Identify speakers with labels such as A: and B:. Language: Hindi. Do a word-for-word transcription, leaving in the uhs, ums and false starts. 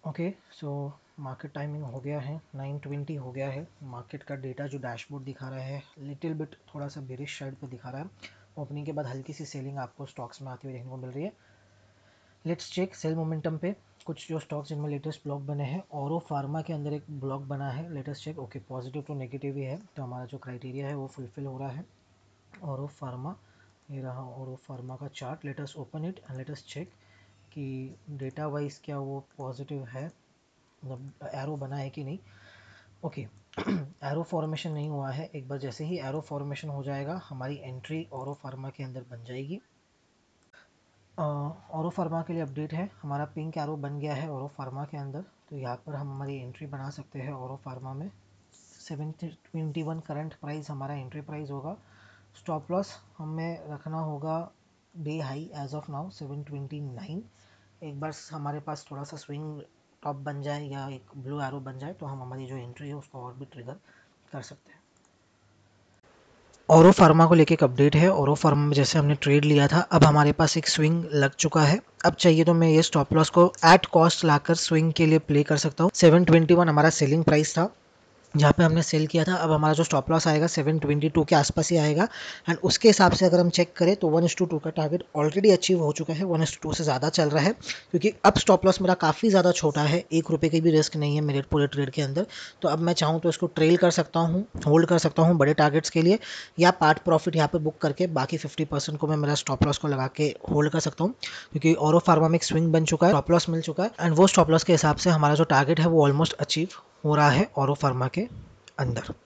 A: ओके, सो मार्केट टाइमिंग हो गया है, नाइन ट्वेंटी हो गया है। मार्केट का डेटा जो डैशबोर्ड दिखा रहा है लिटिल बिट थोड़ा सा बेरिश साइड पे दिखा रहा है। ओपनिंग के बाद हल्की सी सेलिंग आपको स्टॉक्स में आती हुई देखने को मिल रही है। लेट्स चेक सेल मोमेंटम पे कुछ जो स्टॉक्स जिनमें लेटेस्ट ब्लॉक बने हैं। औरो फार्मा के अंदर एक ब्लॉक बना है, latest check. Okay, positive to negative ही है, तो हमारा जो क्राइटेरिया है वो फुलफिल हो रहा है। औरो फार्मा, ये रहा औरो फार्मा का चार्ट। Latest open it and latest check कि डेटा वाइज क्या वो पॉजिटिव है, मतलब एरो बना है कि नहीं। ओके, एरो फॉर्मेशन नहीं हुआ है। एक बार जैसे ही एरो फॉर्मेशन हो जाएगा हमारी एंट्री औरो फार्मा के अंदर बन जाएगी। औरो फार्मा के लिए अपडेट है, हमारा पिंक एरो बन गया है औरो फार्मा के अंदर, तो यहाँ पर हम हमारी एंट्री बना सकते हैं औरो फार्मा में। Seven twenty one current price हमारा एंट्री प्राइस होगा। स्टॉप लॉस हमें रखना होगा day high as of now seven twenty nine. एक बार हमारे पास थोड़ा सा स्विंग टॉप बन जाए या एक ब्लू एरो बन जाए तो हम हमारी जो एंट्री है उसको और भी ट्रिगर कर सकते हैं। औरो फार्मा को लेके एक अपडेट है। औरो फार्मा में जैसे हमने ट्रेड लिया था, अब हमारे पास एक स्विंग लग चुका है। अब चाहिए तो मैं ये स्टॉप लॉस को एट कॉस्ट लाकर स्विंग के लिए प्ले कर सकता हूँ। सेवन ट्वेंटी वन हमारा सेलिंग प्राइस था जहाँ पे हमने सेल किया था। अब हमारा जो स्टॉप लॉस आएगा सेवन ट्वेंटी टू के आसपास ही आएगा। एंड उसके हिसाब से अगर हम चेक करें तो वन इस टू टू का टारगेट ऑलरेडी अचीव हो चुका है, वन इस टू से ज़्यादा चल रहा है, क्योंकि अब स्टॉप लॉस मेरा काफ़ी ज़्यादा छोटा है, एक रुपये की भी रिस्क नहीं है मेरे पूरे ट्रेड के अंदर। तो अब मैं चाहूँ तो इसको ट्रेल कर सकता हूँ, होल्ड कर सकता हूँ बड़े टारगेट्स के लिए, या पार्ट प्रॉफिट यहाँ पे बुक करके बाकी फिफ्टी परसेंट को मैं मेरा स्टॉप लॉस को लगा के होल्ड कर सकता हूँ, क्योंकि औरो फार्मा में एक स्विंग बन चुका है, स्टॉप लॉस मिल चुका है। एंड वो स्टॉप लॉस के हिसाब से हमारा जो टारगेट है वो ऑलमोस्ट अचीव हो रहा है औरो फार्मा के अंदर।